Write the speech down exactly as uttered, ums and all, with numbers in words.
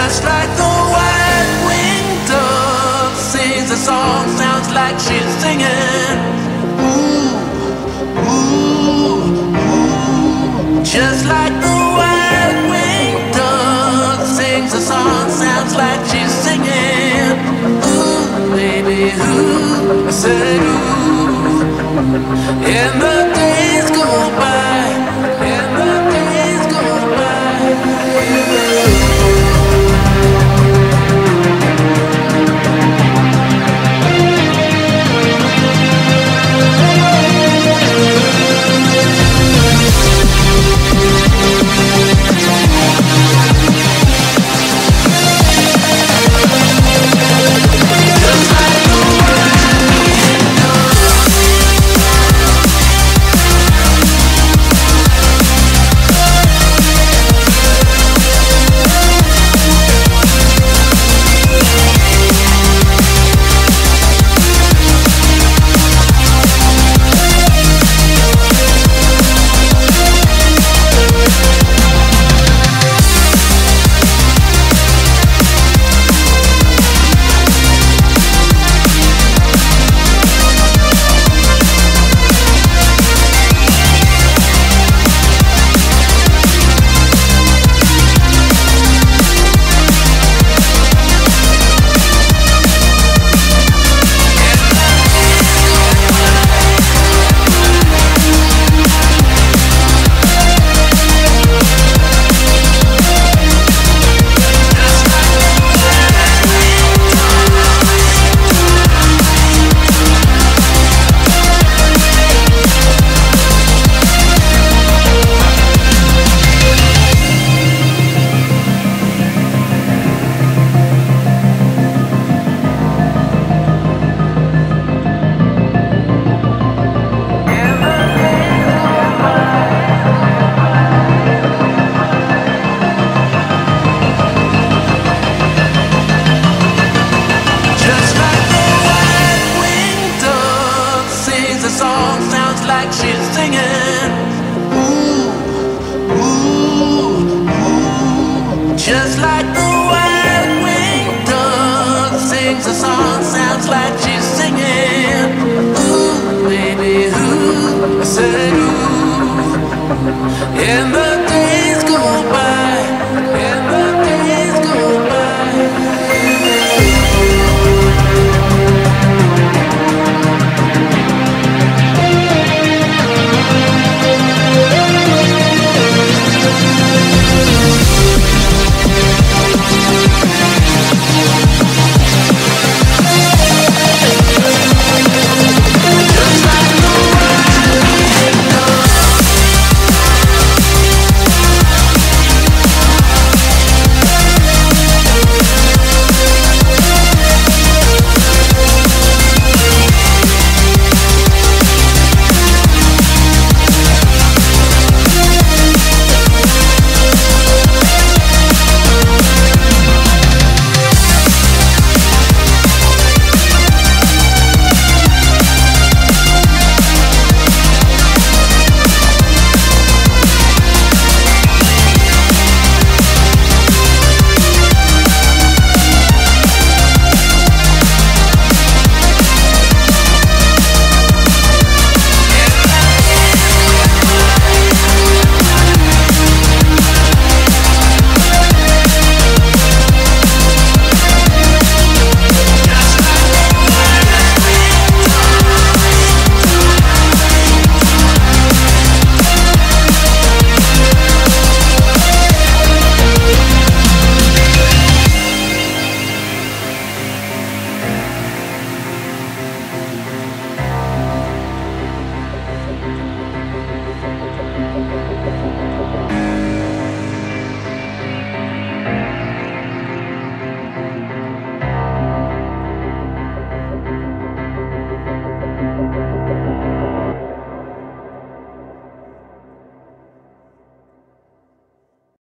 Just like the white-winged dove sings a song, sounds like she's singing. Ooh, ooh, ooh. Just like the white-winged dove sings a song, sounds like she's singing. Ooh, baby, ooh, I said ooh. And the days go by, and the days go by. Like she's singing. Ooh, ooh, ooh. Just like the white-winged dove sings a song, sounds like she's singing. Ooh, baby, ooh, I said ooh. In the